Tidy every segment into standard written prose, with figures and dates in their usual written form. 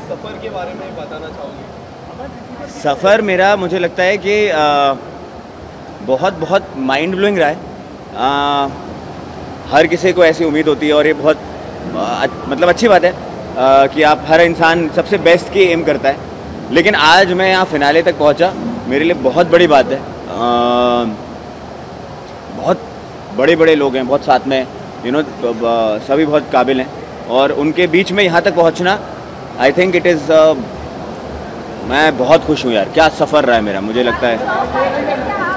सफ़र के बारे में बताना चाहोगे? सफ़र मेरा मुझे लगता है कि बहुत बहुत माइंड ब्लोइंग रहा है। हर किसी को ऐसी उम्मीद होती है और ये बहुत मतलब अच्छी बात है कि आप हर इंसान सबसे बेस्ट की एम करता है, लेकिन आज मैं यहाँ फिनाले तक पहुँचा, मेरे लिए बहुत बड़ी बात है। बहुत बड़े बड़े लोग हैं, बहुत साथ में सभी बहुत काबिल हैं और उनके बीच में यहाँ तक पहुँचना, आई थिंक इट इज़ मैं बहुत खुश हूँ यार। क्या सफ़र रहा है मेरा, मुझे लगता है।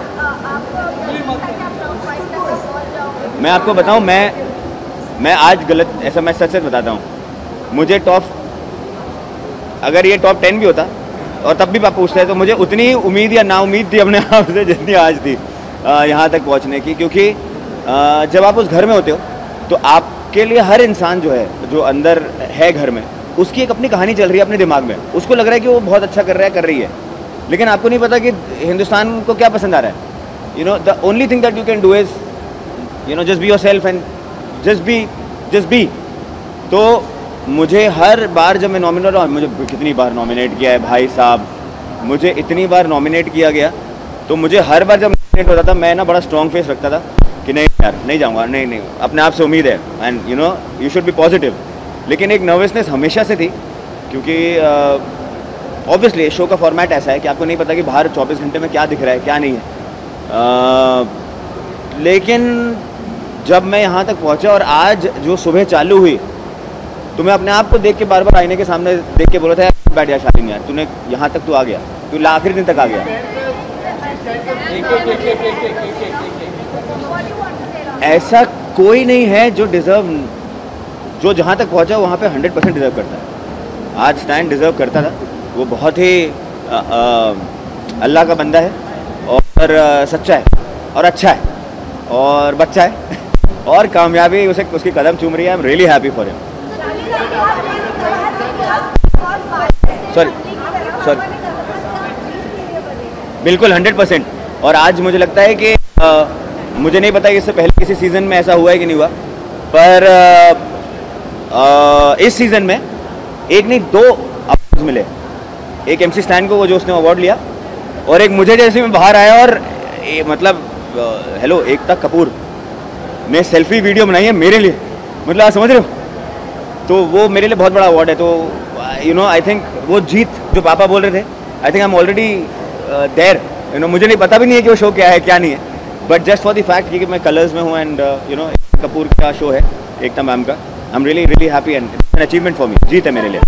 मैं आपको बताऊँ, मैं आज गलत, ऐसा मैं सच बताता हूँ, मुझे अगर ये टॉप 10 भी होता और तब भी आप पूछते हैं तो मुझे उतनी ही उम्मीद या नाउम्मीद थी अपने आप से जितनी आज थी यहाँ तक पहुँचने की। क्योंकि जब आप उस घर में होते हो तो आपके लिए हर इंसान जो है, जो अंदर है घर में, उसकी एक अपनी कहानी चल रही है अपने दिमाग में। उसको लग रहा है कि वो बहुत अच्छा कर रहा है, कर रही है, लेकिन आपको नहीं पता कि हिंदुस्तान को क्या पसंद आ रहा है। The only thing that you can do is just be yourself and just be. तो मुझे हर बार जब मैं नॉमिनेट हुआ, मुझे कितनी बार नॉमिनेट किया है भाई साहब, मुझे इतनी बार नॉमिनेट किया गया, तो मुझे हर बार जब नॉमिनेट होता था मैं ना बड़ा स्ट्रॉन्ग फेस रखता था कि नहीं यार नहीं जाऊँगा, नहीं अपने आप से उम्मीद है and you should be positive. लेकिन एक नर्वसनेस हमेशा से थी, क्योंकि ऑब्वियसली शो का फॉर्मेट ऐसा है कि आपको नहीं पता कि बाहर 24 घंटे में क्या दिख रहा है क्या नहीं है। लेकिन जब मैं यहाँ तक पहुँचा और आज जो सुबह चालू हुई, तो मैं अपने आप को देख के बार बार आईने के सामने देख के बोला था यार बैठ जा शालीन, यार तूने यहाँ तक तो आ गया, तू आखिरी दिन तक आ गया। ऐसा कोई नहीं है जो डिज़र्व, जो जहाँ तक पहुँचा वहाँ पे 100% डिज़र्व करता है। आज स्टैंड डिज़र्व करता था, वो बहुत ही अल्लाह का बंदा है और सच्चा है और अच्छा है और बच्चा है और कामयाबी उसकी कदम चूम रही है। I am really happy for him. Sorry बिल्कुल 100%। और आज मुझे लगता है कि मुझे नहीं पता कि इससे पहले किसी सीज़न में ऐसा हुआ है कि नहीं हुआ, पर इस सीज़न में एक नहीं 2 अवार्ड मिले। एक MC स्टैन को वो जो उसने अवार्ड लिया, और एक मुझे जैसे मैं बाहर आया और मतलब हेलो एकता कपूर ने सेल्फी वीडियो बनाई है मेरे लिए, मतलब आप समझ रहे हो, तो वो मेरे लिए बहुत बड़ा अवार्ड है। तो आई थिंक वो जीत जो पापा बोल रहे थे, I think I am already there. मुझे नहीं पता भी नहीं है कि वो शो क्या है क्या नहीं है, but just for the fact कि मैं कलर्स में हूँ एंड कपूर का शो है एकता मैम का, I am really really happy and an achievement for me, जीत है मेरे लिए।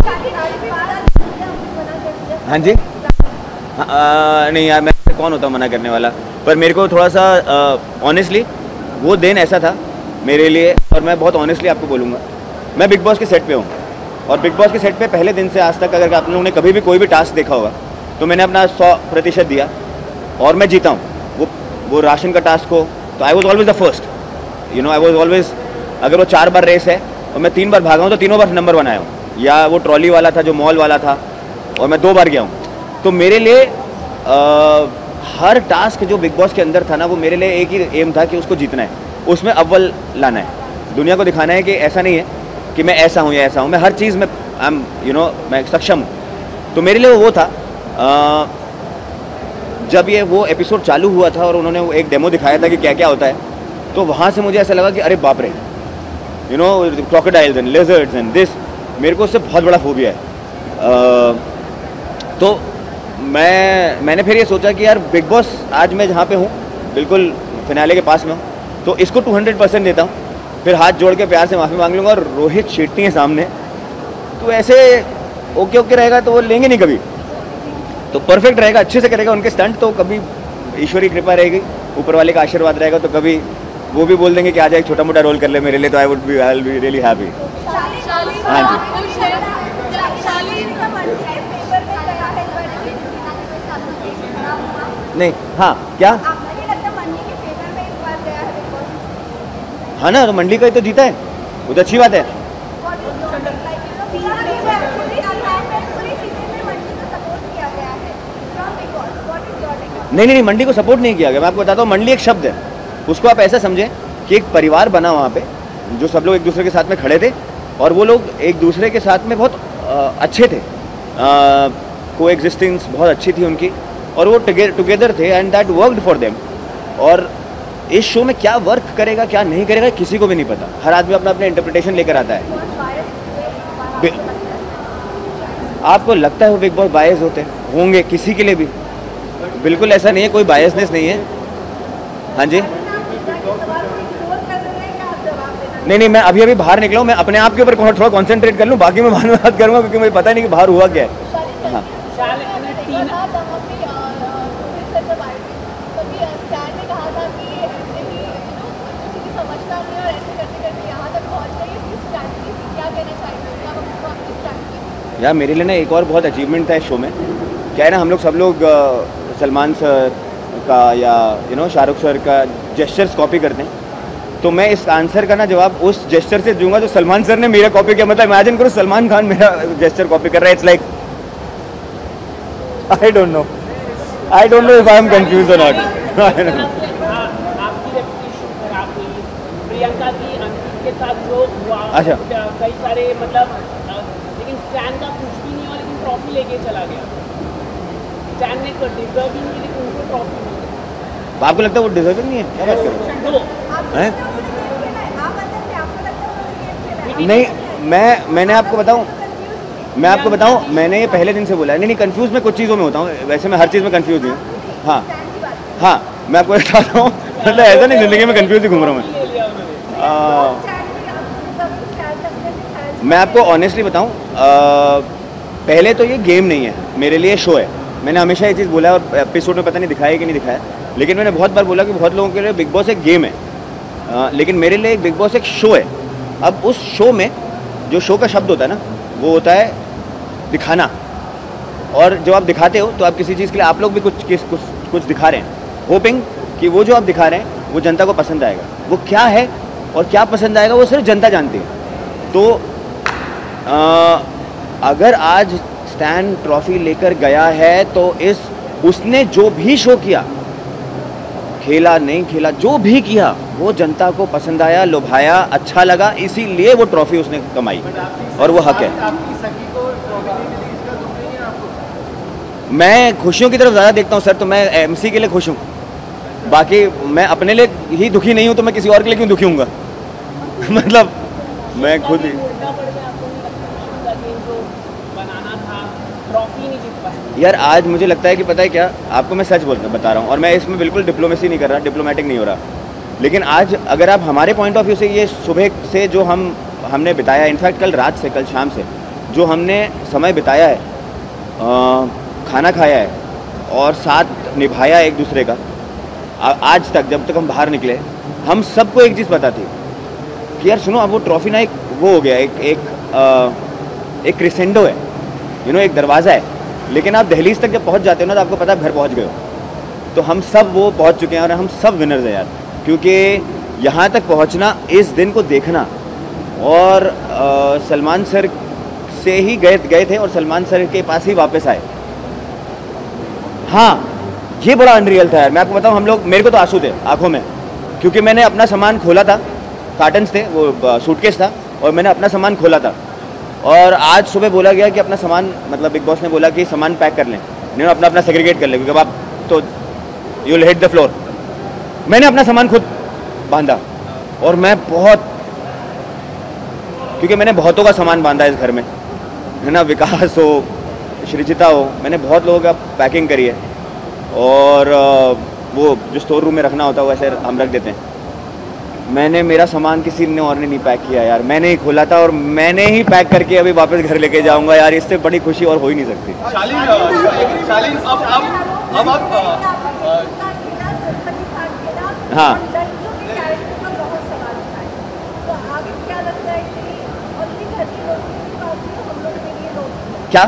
हाँ जी, नहीं यार मैं कौन होता हूँ मना करने वाला, पर मेरे को थोड़ा सा ऑनेस्टली वो दिन ऐसा था मेरे लिए, और मैं बहुत ऑनेस्टली आपको बोलूँगा, मैं बिग बॉस के सेट पे हूँ और बिग बॉस के सेट पे पहले दिन से आज तक अगर आप लोगों ने कभी भी कोई भी टास्क देखा होगा तो मैंने अपना 100% दिया और मैं जीता हूँ। वो राशन का टास्क हो तो I was always the first, I was always, अगर वो 4 बार रेस है और मैं 3 बार भागा हूँ तो तीनों बार नंबर 1 आया हूँ, या वो ट्रॉली वाला था जो मॉल वाला था और मैं 2 बार गया हूँ। तो मेरे लिए हर टास्क जो बिग बॉस के अंदर था ना, वो मेरे लिए एक ही एम था कि उसको जीतना है, उसमें अव्वल लाना है, दुनिया को दिखाना है कि ऐसा नहीं है कि मैं ऐसा हूँ या ऐसा हूँ, मैं हर चीज़ में मैं सक्षम हूँ। तो मेरे लिए वो था। जब ये वो एपिसोड चालू हुआ था और उन्होंने वो एक डेमो दिखाया था कि क्या क्या होता है, तो वहाँ से मुझे ऐसा लगा कि अरे बाप रे, crocodiles and lizards and this, मेरे को उससे बहुत बड़ा फोबिया है। तो मैंने फिर ये सोचा कि यार बिग बॉस आज मैं जहाँ पे हूँ बिल्कुल फिनाले के पास में हूँ, तो इसको 200% देता हूँ, फिर हाथ जोड़ के प्यार से माफ़ी मांग लूँगा। और रोहित शेट्टी है सामने, तो ऐसे ओके रहेगा तो वो लेंगे नहीं कभी, तो परफेक्ट रहेगा, अच्छे से करेगा उनके स्टंट, तो कभी ईश्वरी कृपा रहेगी, ऊपर वाले का आशीर्वाद रहेगा, तो कभी वो भी बोल देंगे कि आज एक छोटा मोटा रोल कर ले मेरे लिए, तो I will be really happy. हाँ जी, नहीं हाँ क्या हाँ ना, तो मंडी का ही तो जीता है, वो तो अच्छी बात है। नहीं, मंडी को सपोर्ट नहीं किया गया। मैं आपको बताता हूँ, मंडी एक शब्द है, उसको आप ऐसा समझें कि एक परिवार बना वहाँ पे, जो सब लोग एक दूसरे के साथ में खड़े थे और वो लोग एक दूसरे के साथ में बहुत अच्छे थे। को एग्जिस्टेंस बहुत अच्छी थी उनकी और वो टुगेदर थे and that worked for them. और इस शो में क्या वर्क करेगा क्या नहीं करेगा किसी को भी नहीं पता, हर आदमी अपना अपना इंटरप्रिटेशन लेकर आता है। आपको लगता है वो बिग बॉस बायस होते होंगे किसी के लिए भी? बिल्कुल ऐसा नहीं है, कोई बायसनेस नहीं है। हाँ जी, नहीं मैं अभी अभी बाहर निकला हूँ, मैं अपने आप के ऊपर थोड़ा कॉन्सेंट्रेट कर लूँ, बाकी मैं बाद में बात करूँगा क्योंकि मुझे पता नहीं कि बाहर हुआ क्या है। हाँ यार मेरे लिए ना एक और बहुत अचीवमेंट था इस शो में। क्या है ना, हम लोग सब लोग सलमान सर का या शाहरुख सर का जेस्चर्स कॉपी करते हैं, तो मैं इस आंसर का ना जवाब उस जेस्चर से दूंगा जो सलमान सर ने मेरा कॉपी किया। मतलब इमेजिन करो सलमान खान मेरा जेस्चर कॉपी कर रहा है। It's like I don't know if I am confuse और नॉट। प्रियंका की अंकित के साथ जो हुआ, अच्छा कई सारे मतलब, लेकिन स्टैन का कुछ भी नहीं हुआ, लेकिन ट्रॉफी लेके चला गया। स्टैन ने डिजर्व ही नहीं, लेकिन उनको ट्रॉफी मिली। आपको लगता है वो डिजर्विंग नहीं है? क्या बात कर रहे हैं? नहीं मैंने आपको बताऊं, मैंने ये पहले दिन से बोला है। नहीं कंफ्यूज मैं कुछ चीज़ों में होता हूँ, वैसे मैं हर चीज़ में कंफ्यूज नहीं हूँ। हाँ मैं आपको बताता हूँ, मतलब ऐसा नहीं ज़िंदगी में कंफ्यूज ही घूम रहा हूँ मैं आपको ऑनेस्टली बताऊँ, पहले तो ये गेम नहीं है मेरे लिए, शो है। मैंने हमेशा ये चीज़ बोला है और एपिसोड में पता नहीं दिखाया कि नहीं दिखाया, लेकिन मैंने बहुत बार बोला कि बहुत लोगों के लिए बिग बॉस एक गेम है, लेकिन मेरे लिए बिग बॉस एक शो है। अब उस शो में जो शो का शब्द होता है ना, वो होता है दिखाना। और जब आप दिखाते हो तो आप किसी चीज़ के लिए आप लोग भी कुछ दिखा रहे हैं, होपिंग कि वो जो आप दिखा रहे हैं वो जनता को पसंद आएगा। वो क्या है और क्या पसंद आएगा वो सिर्फ जनता जानती है। तो अगर आज स्टैन ट्रॉफी लेकर गया है तो उसने जो भी शो किया, खेला नहीं खेला, जो भी किया वो जनता को पसंद आया, लुभाया, अच्छा लगा, इसीलिए वो ट्रॉफी उसने कमाई और वो हक है। मैं खुशियों की तरफ ज़्यादा देखता हूँ सर, तो मैं एमसी के लिए खुश हूँ, बाकी मैं अपने लिए ही दुखी नहीं हूँ तो मैं किसी और के लिए क्यों दुखी हूँगा? मतलब मैं खुद ही यार आज मुझे लगता है कि पता है क्या, आपको मैं सच बता रहा हूँ और मैं इसमें बिल्कुल डिप्लोमेसी नहीं कर रहा, डिप्लोमेटिक नहीं हो रहा, लेकिन आज अगर आप हमारे पॉइंट ऑफ व्यू से ये सुबह से जो हमने बिताया, इनफैक्ट कल रात से, कल शाम से जो हमने समय बिताया है, खाना खाया है और साथ निभाया एक दूसरे का, आज तक जब तक हम बाहर निकले, हम सबको एक चीज़ पता थी कि यार सुनो, अब वो ट्रॉफी ना एक वो हो गया, एक क्रिसेंडो है, एक दरवाज़ा है, लेकिन आप दहलीज तक जब पहुंच जाते हो ना तो आपको पता है घर पहुंच गए हो। तो हम सब वो पहुंच चुके हैं और हम सब विनर्स हैं यार, क्योंकि यहाँ तक पहुंचना, इस दिन को देखना, और सलमान सर से ही गए थे और सलमान सर के पास ही वापस आए। हाँ ये बड़ा अनरियल था यार, मैं आपको बताऊँ, मेरे को तो आंसू थे आंखों में, क्योंकि मैंने अपना सामान खोला था, कार्टन्स थे, वो सूटकेस था और मैंने अपना सामान खोला था। और आज सुबह बोला गया कि अपना सामान, मतलब बिग बॉस ने बोला कि सामान पैक कर लें, अपना सेग्रीगेट कर लें, क्योंकि अब आप तो you will hit the floor. मैंने अपना सामान खुद बांधा और मैं क्योंकि मैंने बहुतों का सामान बांधा इस घर में, है ना, विकास हो, श्रीजिता हो, मैंने बहुत लोगों का पैकिंग करी है और वो जो स्टोर रूम में रखना होता है वो ऐसे हम रख देते हैं। मेरा सामान किसी ने और ने नहीं पैक किया यार, मैंने ही खोला था और मैंने ही पैक करके अभी वापस घर लेके जाऊंगा यार, इससे बड़ी खुशी और हो ही नहीं सकती। शालीन अब आप हाँ क्या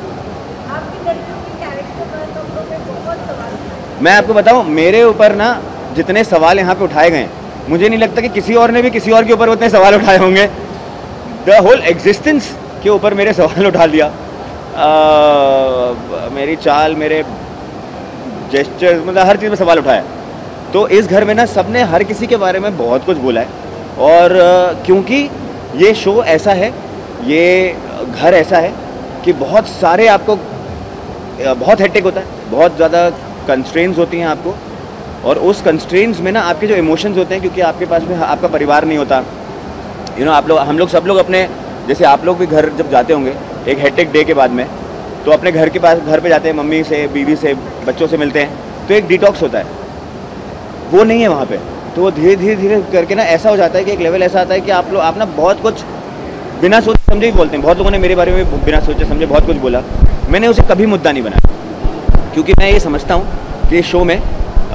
मैं आपको बताऊं, मेरे ऊपर ना जितने सवाल यहाँ पे उठाए गए, मुझे नहीं लगता कि किसी और ने भी किसी और के ऊपर उतने सवाल उठाए होंगे। द होल एग्जिस्टेंस के ऊपर मेरे सवाल उठा लिया, मेरी चाल, मेरे जेस्चर्स, मतलब हर चीज़ में सवाल उठाया। तो इस घर में ना सबने हर किसी के बारे में बहुत कुछ बोला है और क्योंकि ये शो ऐसा है, ये घर ऐसा है कि बहुत सारे आपको बहुत हेक्टिक होता है, बहुत ज़्यादा कंस्ट्रेंट्स होती हैं आपको, और उस कंस्ट्रेंट्स में ना आपके जो इमोशंस होते हैं, क्योंकि आपके पास में आपका परिवार नहीं होता, आप लोग, हम लोग सब लोग अपने, जैसे आप लोग भी घर जब जाते होंगे एक हेक्टिक डे के बाद में, तो अपने घर के पास, घर पे जाते हैं, मम्मी से, बीवी से, बच्चों से मिलते हैं, तो एक डिटॉक्स होता है, वो नहीं है वहाँ पे। तो वो धीरे धीरे धीरे करके ना ऐसा हो जाता है कि एक लेवल ऐसा आता है कि आप ना बहुत कुछ बिना सोचे समझे ही बोलते हैं। बहुत लोगों ने मेरे बारे में बिना सोचे समझे बहुत कुछ बोला, मैंने उसे कभी मुद्दा नहीं बनाया, क्योंकि मैं ये समझता हूँ कि शो में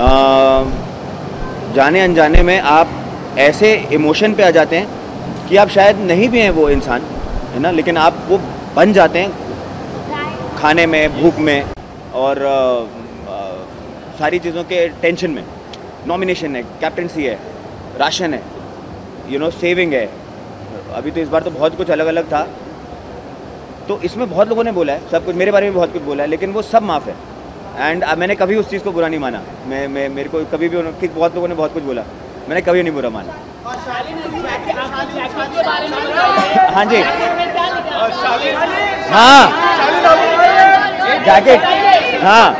जाने अनजाने में आप ऐसे इमोशन पे आ जाते हैं कि आप शायद नहीं भी हैं वो इंसान, है ना, लेकिन आप वो बन जाते हैं खाने में, भूख में, और सारी चीज़ों के टेंशन में। नॉमिनेशन है, कैप्टनसी है, राशन है, सेविंग है, अभी तो इस बार तो बहुत कुछ अलग अलग था, तो इसमें बहुत लोगों ने बोला है, सब कुछ मेरे बारे में बहुत कुछ बोला है, लेकिन वो सब माफ़ है। एंड मैंने कभी उस चीज़ को बुरा नहीं माना, मेरे को कभी भी बहुत लोगों ने बहुत कुछ बोला, मैंने कभी नहीं बुरा माना। हाँ जी, हाँ जैकेट, हाँ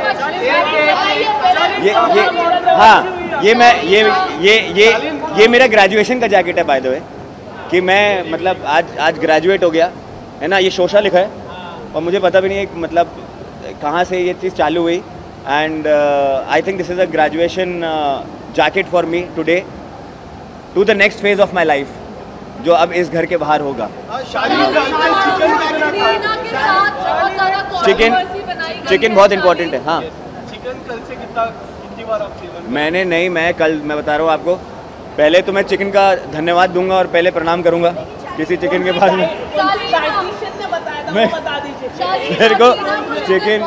ये मेरा ग्रेजुएशन का जैकेट है बाय द वे, कि मैं मतलब आज ग्रेजुएट हो गया, है ना, ये शोशा लिखा है, और मुझे पता भी नहीं है मतलब कहाँ से ये चीज़ चालू हुई, and I think this is a graduation jacket for me today to the next phase of my life, जो अब इस घर के बाहर होगा। चिकन बहुत इम्पोर्टेंट है। हाँ, चिकन कल से कितनी बार आप सेवन? मैं बता रहा हूँ आपको, पहले तो मैं चिकन का धन्यवाद दूंगा और पहले प्रणाम करूंगा किसी चिकन के बाद में। मेरे को चिकन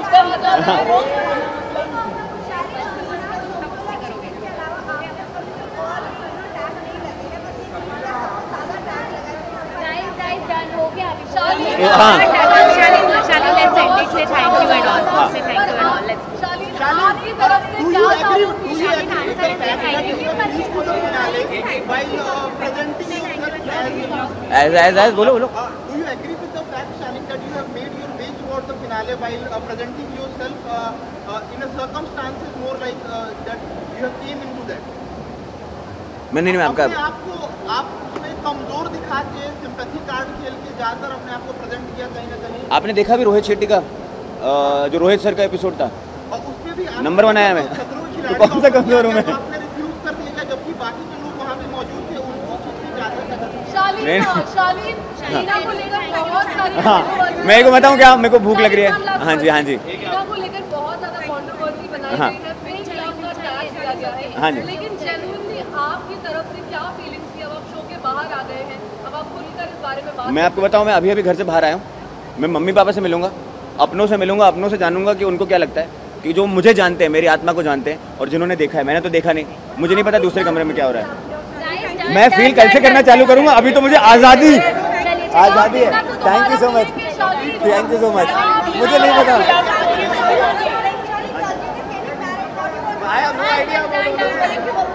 बोलो। Do you agree with the fact, Shaleen, that you have made your way towards the finale while presenting yourself in a circumstances more like that you have came into that? मैंने नहीं आपका आप उसमें कमजोर दिखा के sympathy card खेल के ज्यादातर अपने आप को प्रेजेंट किया कहीं ना कहीं। आपने देखा भी रोहित शेट्टी का जो रोहित सर का एपिसोड था, और उसमें भी नंबर 1 आया मैं, तो कौन सा कमजोर हूँ मैं? आपने रिफ्यूज कर दिया, जबकि बाकी जो लोग वहाँ पे मौजूद थे उनको चीज़ ज्यादा। शालीन को लेकर बहुत सारी, हाँ, मैं को बताऊँ क्या, मेरे को भूख लग रही है। हाँ जी, हाँ जी, को लेकर बहुत ज्यादा कंट्रोवर्सी बनाई हाँ। गई है, फेक लव का टैग दिया गया है। हाँ जी। लेकिन जेन्युइनली आपकी तरफ से क्या फीलिंग्स थी? अब आप शो के बाहर आ गए हैं, अब आप खुलकर इस बारे में बात। मैं आपको बताऊँ, मैं अभी घर से बाहर आया हूँ, मैं मम्मी पापा से मिलूंगा, अपनों से मिलूंगा, अपनों से जानूंगा कि उनको क्या लगता है, कि जो मुझे जानते हैं, मेरी आत्मा को जानते हैं, और जिन्होंने देखा है, मैंने तो देखा नहीं, मुझे नहीं पता दूसरे कमरे में क्या हो रहा है। मैं फील कैसे करना चालू करूंगा, अभी तो मुझे आज़ादी है। Thank you so much, thank you so much. मुझे नहीं पता, I have no idea about